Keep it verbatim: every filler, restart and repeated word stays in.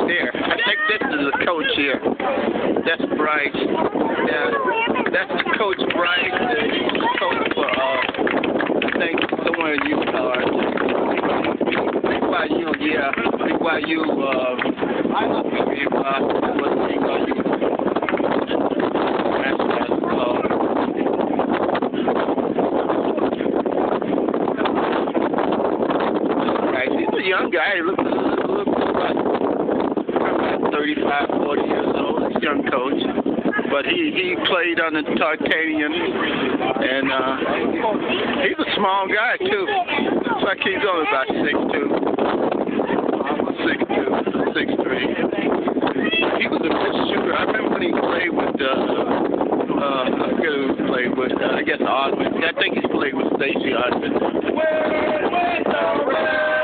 there. I think this is the coach here. That's Bryce. Yeah, that's the coach Bryce. Uh, he's the coach for, uh, I think, somewhere in Utah. B Y U, yeah. B Y U, uh, I don't know if uh, what B Y U. That's basketball. Right, he's a young guy. He looks, looks about, about thirty-five, forty years old. He's a young coach. But he, he played on the Tartanian, and uh, he's a small guy, too. Looks like he's only about six two, six two, six three. He was a good shooter. I remember when he played with, uh, uh, I forget who he played with, uh, I guess Osmond. I think he played with Stacey Osmond.